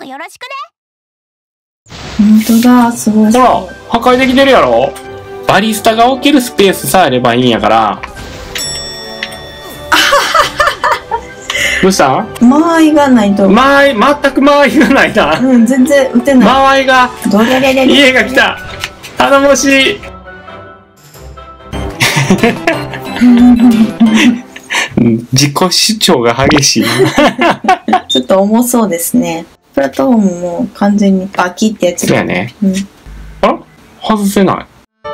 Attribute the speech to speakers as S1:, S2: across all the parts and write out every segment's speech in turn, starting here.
S1: くよろしくね。
S2: 本当だ、すごい。
S3: ほら、破壊できてるやろ。バリスタが置けるスペースさえあればいいんやから。どうしたん？
S2: 間合いがないと。
S3: 全く間合いがないな。
S2: うん、全然打てない。
S3: 間合いが。
S2: どれれれれ。
S3: 家が来た。頼もしい。自己主張が激しい。
S2: ちょっと重そうですね。プラットフォームも完全にバキってやつ。
S3: そうやね。
S2: うん。
S3: あら？外せない。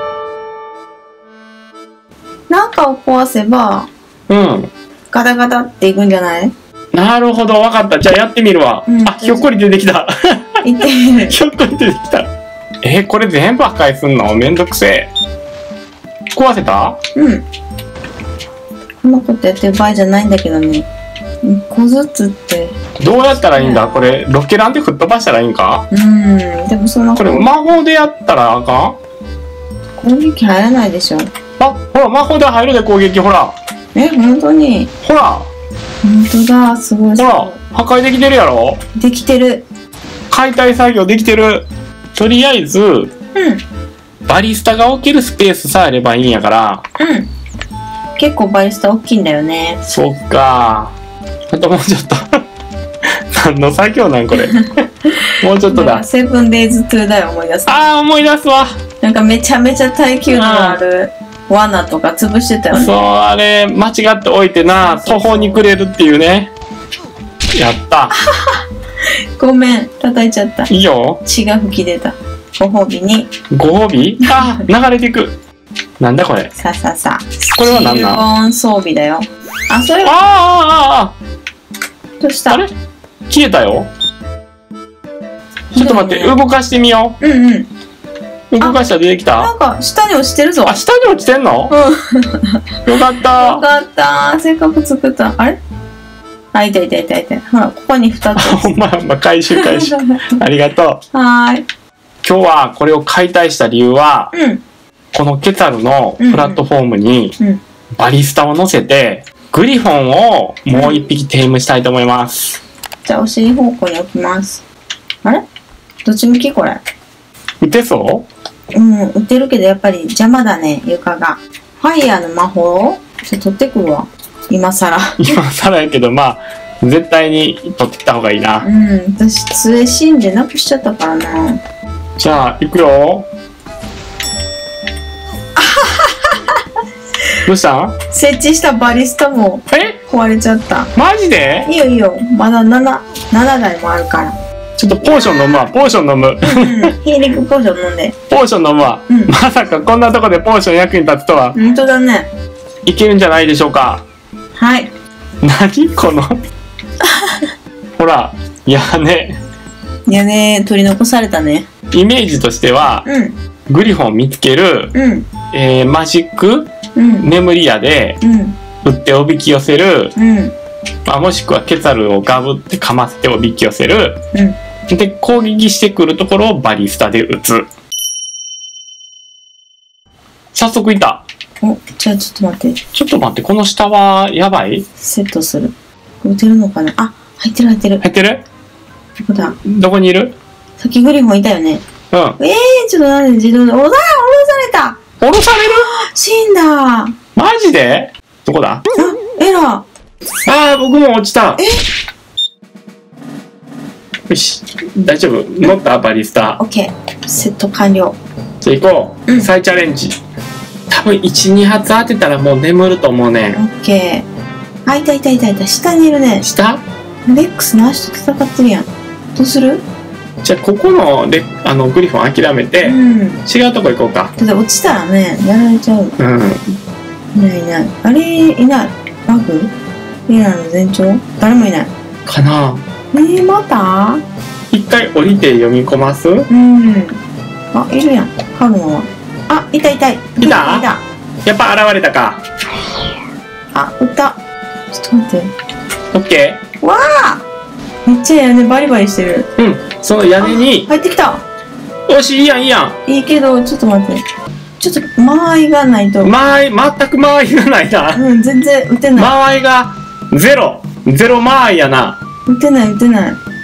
S2: なんかを壊せば、
S3: うん。
S2: ガタガタっていくんじゃない？
S3: なるほど、わかった。じゃあやってみるわ。
S2: うん
S3: あ、ひょっこり出てきた。
S2: いってみる。
S3: ひょっこり出てきた。これ全部破壊すんの？めんどくせえ。壊せた？
S2: うん。こんなことやってる場合じゃないんだけどね。一個ずつって。
S3: どうやったらいいんだ？これ、ロケランで吹っ飛ばしたらいいんか？
S2: うん。でもそんな
S3: これ、魔法でやったらあかん？
S2: 攻撃入らないでしょ。
S3: あ、ほら、魔法で入るで攻撃、ほら。
S2: 本当に。
S3: ほら。
S2: 本当だ、すごい。
S3: ほら、破壊できてるやろ？
S2: できてる。
S3: 解体作業できてる。とりあえず、
S2: うん。
S3: バリスタが置けるスペースさえあればいいんやから。
S2: うん。結構バリスタ大きいんだよね。
S3: そっか。あともうちょっと。何の作業なんこれ。もうちょっとだ。
S2: セブンデイズ2だよ、思い出す。
S3: ああ、思い出すわ。
S2: なんかめちゃめちゃ耐久度のある罠とか潰してたよね。
S3: そう、あれ、間違っておいてな、途方に暮れるっていうね。やった。
S2: ごめん、叩いちゃった。
S3: いいよ。
S2: 血が吹き出た。ご褒美に。
S3: ご褒美？あ、流れていく。なんだこれ。
S2: さささ。
S3: これは何なん？
S2: スチールボーン装備だよ。あ、それは。
S3: あ
S2: どうした？
S3: あれ消えたよ。ちょっと待って、動かしてみよ
S2: うんうん。
S3: う。動かしたら出てきた？
S2: なんか下に落ちてるぞ。
S3: あ、下に落ちてんの？
S2: うん。
S3: よかっ
S2: よ
S3: た。
S2: かった。せっかく作った。あれ？あ、いたいたいたいた。ほら、ここに2つ。
S3: ほんま、回収。ありがとう。
S2: はーい。
S3: 今日はこれを解体した理由は、
S2: うん。
S3: このケツァルのプラットフォームに
S2: うん。
S3: バリスタを乗せて、グリフォンをもう一匹テームしたいと思います。
S2: じゃあ、お尻方向に置きます。あれ？どっち向きこれ？
S3: 打てそう？
S2: うん、打てるけどやっぱり邪魔だね、床が。ファイヤーの魔法ちょっと取ってくるわ。今更。
S3: 今更やけど、まあ、絶対に取ってきた方がいいな。
S2: うん、私、杖死んでなくしちゃったからな。
S3: じゃあ、行くよ。どうしたん？
S2: 設置したバリスタも壊れちゃった。
S3: マジで？
S2: いいよいいよ。まだ7台もあるから。
S3: ちょっとポーション飲むわ。ポーション飲む。
S2: うん、ヒーリングポーション飲んで。
S3: ポーション飲むわ。
S2: うん
S3: まさかこんなとこでポーション役に立つとは。
S2: 本当だね。
S3: いけるんじゃないでしょうか。
S2: はい。
S3: 何この。ほら、屋根。
S2: 屋根取り残されたね。
S3: イメージとしては、
S2: うん。
S3: グリフォン見つける、
S2: うん。
S3: マジック、
S2: うん。
S3: 眠り屋で、
S2: うん。
S3: 撃っておびき寄せる、
S2: うん。
S3: まあ、もしくはケツァルをガブってかませておびき寄せる。
S2: うん。
S3: で、攻撃してくるところをバリスタで撃つ。早速いた。
S2: お、じゃあちょっと待って。
S3: ちょっと待って、この下はやばい？
S2: セットする。打てるのかなあ、入ってる入ってる。
S3: 入ってる？
S2: どこだ？
S3: どこにいる？
S2: さっきグリフォンいたよね。
S3: うん。
S2: ちょっとなんで自動で、降ろされた
S3: 降ろされる？
S2: 死んだ
S3: マジで？どこだ？
S2: エラー
S3: ああ、僕も落ちた。よし、大丈夫。乗ったバリスタ。
S2: オッケー。セット完了。
S3: じゃあ行こう。再チャレンジ。多分1、2発当てたらもう眠ると思うね。
S2: オッケー。あ、いた。下にいるね。
S3: 下？
S2: レックスの足と戦ってるやん。どうする？
S3: じゃあここのグリフォン諦めて、違うとこ行こうか。
S2: だって落ちたらね、やられちゃう。いない。あれ、いない。バグ？エラーの前兆？誰もいない。
S3: かな？
S2: また？
S3: 一回降りて読み込ます？
S2: あ、いるやん。春野は。あ、いた。
S3: やっぱ現れたか。
S2: あ、撃った。ちょっと待って。
S3: オッケ
S2: ー。わあ！めっちゃ屋根バリバリしてる。
S3: その屋根に。
S2: 入ってきた。
S3: よし、いいやん。
S2: いいけど、ちょっと待って。ちょっと間合いがないと。
S3: 全く間合いがないな。
S2: 全然打てない。
S3: 間合いがゼロ間合いやな。
S2: 打てない。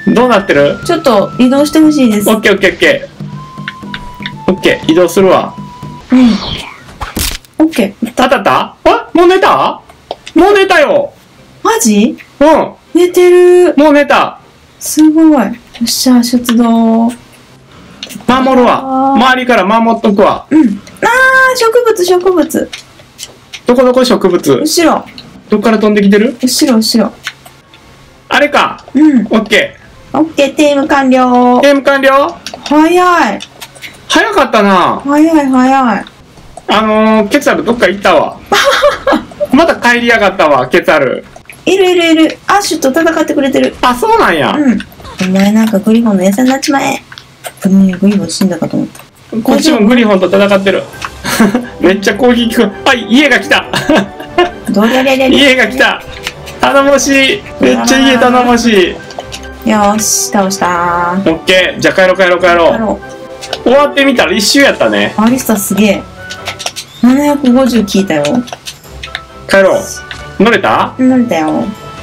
S3: どうなってる？
S2: ちょっと移動してほしいです。
S3: オッケーオッケーオッケー。オッケー、移動するわ。
S2: うん。オッケー。
S3: 当たった？あ、もう寝た？もう寝たよ。
S2: マジ？
S3: うん。
S2: 寝てる。
S3: もう寝た。
S2: すごい。よっしゃ、出動。
S3: 守るわ。周りから守っとくわ。
S2: うん。あー、植物。
S3: どこ植物？
S2: 後ろ。
S3: どっから飛んできてる？
S2: 後ろ。
S3: あれか。
S2: うん。
S3: オッケ
S2: オッケー、テーム完了
S3: ー。。ゲーム完了？
S2: 早い。
S3: 早かったな。
S2: 早い。
S3: ケツァルどっか行ったわ。また帰りやがったわ、ケツァル。
S2: いる。アッシュと戦ってくれてる。
S3: あ、そうなんや。
S2: うん。お前なんかグリフォンの餌になっちまえ。グリフォン死んだかと思った。
S3: こっちもグリフォンと戦ってる。めっちゃ攻撃く。あ、家が来た。
S2: どりゃりゃりゃりゃ。
S3: 家が来た。頼もしい。めっちゃ家頼もしい。
S2: よーし、倒したー。
S3: オッケー。じゃあ帰ろう。終わってみたら一周やったね。
S2: アリスタすげえ。750聞いたよ。
S3: 帰ろう。乗れた？
S2: 乗れたよ。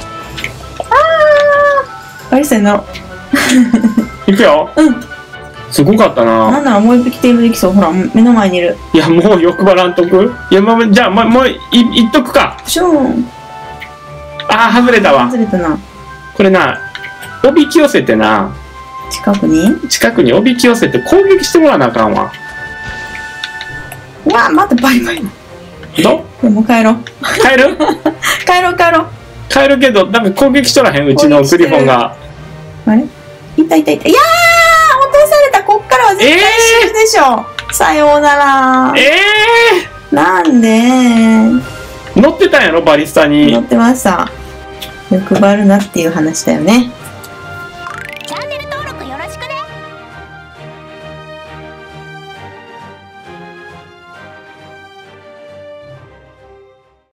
S2: アリスタに乗ろう。
S3: 行くよ。
S2: うん。
S3: すごかった
S2: な
S3: な。
S2: んならもう一匹テーブルできそう。ほら、目の前にいる。
S3: いや、もう欲張らんとく。いや、じゃあ、もういっとくか。
S2: シューン。
S3: あー、外れたわ。
S2: 外れたな。
S3: これな、おびき寄せてな、近くにおびき寄せて攻撃してもらわなあかんわ。
S2: うわ、待って、バリバリ。
S3: ど
S2: でも帰ろう。
S3: 帰る帰るけど、なんか攻撃しとらへん、うちのグリフォンが。
S2: あれいた。いやー、落とされた。こっからは絶対死ぬでしょ。さようなら。なんで
S3: 乗ってたんやろ、バリスタに。
S2: 乗ってました。欲張るなっていう話だよね。